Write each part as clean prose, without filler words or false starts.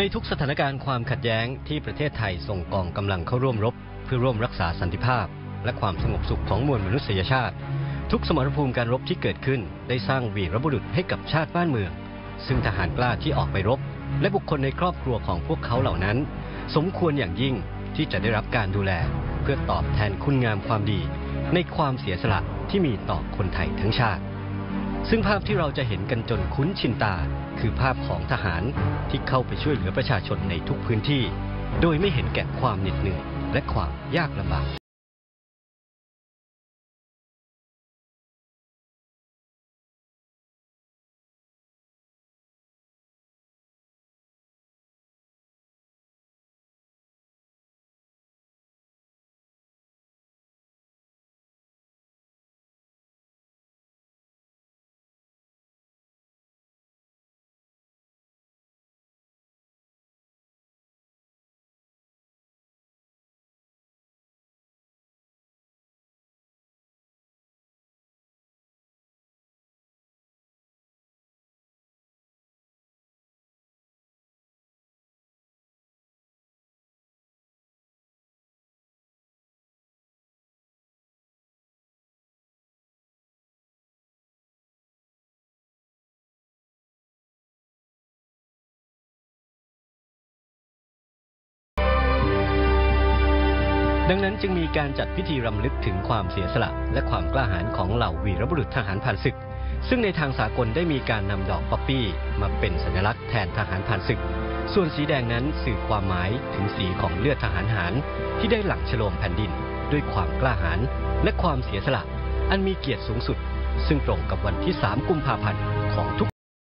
ทุกสถานการณ์ความขัดแย้งที่ประเทศไทยส่งกองกำลังเข้าร่วมรบเพื่อร่วมรักษาสันติภาพและความสงบสุขของมวลมนุษยชาติทุกสมรภูมิการรบที่เกิดขึ้นได้สร้างวีรบุรุษให้กับชาติบ้านเมืองซึ่งทหารกล้าที่ออกไปรบและบุคคลในครอบครัวของพวกเขาเหล่านั้นสมควรอย่างยิ่งที่จะได้รับการดูแลเพื่อตอบแทนคุณงามความดีในความเสียสละที่มีต่อคนไทยทั้งชาติซึ่งภาพที่เราจะเห็นกันจนคุ้นชินตาคือภาพของทหารที่เข้าไปช่วยเหลือประชาชนในทุกพื้นที่โดยไม่เห็นแก่ความเหน็ดเหนื่อยและความยากลำบากดังนั้นจึงมีการจัดพิธีรำลึกถึงความเสียสละและความกล้าหาญของเหล่าวีรบุรุษทหารผ่านศึกซึ่งในทางสากลได้มีการนำดอกป๊อปปี้มาเป็นสัญลักษณ์แทนทหารผ่านศึกส่วนสีแดงนั้นสื่อความหมายถึงสีของเลือดทหารหารที่ได้หลั่งฉโลมแผ่นดินด้วยความกล้าหาญและความเสียสละอันมีเกียรติสูงสุดซึ่งตรงกับวันที่3 กุมภาพันธ์ของทุก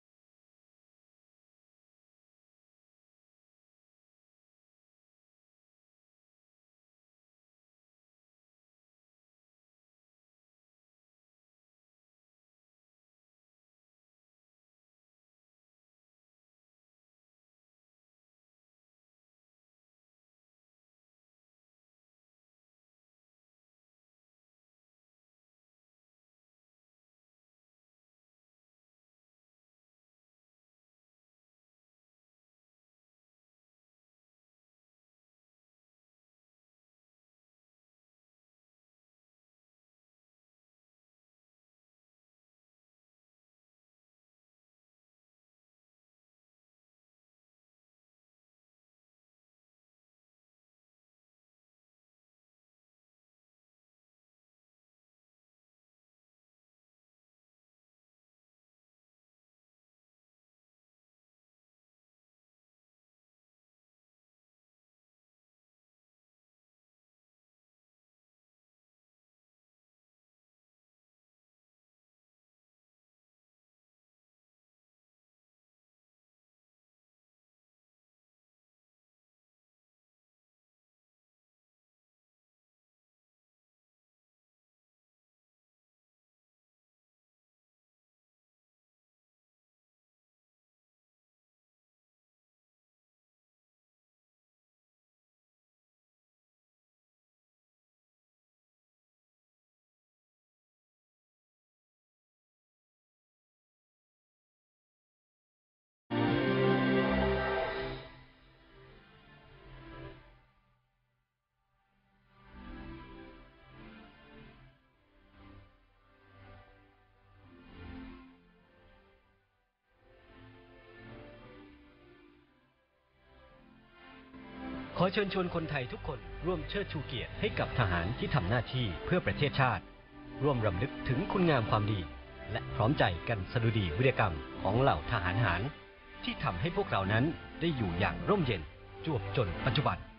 ขอเชิญชวนคนไทยทุกคนร่วมเชิดชูเกียรติให้กับทหารที่ทำหน้าที่เพื่อประเทศชาติร่วมรำลึกถึงคุณงามความดีและพร้อมใจกันสดุดีวิรกรรมของเหล่าทหารหารที่ทำให้พวกเรานั้นได้อยู่อย่างร่มเย็นจวบจนปัจจุบัน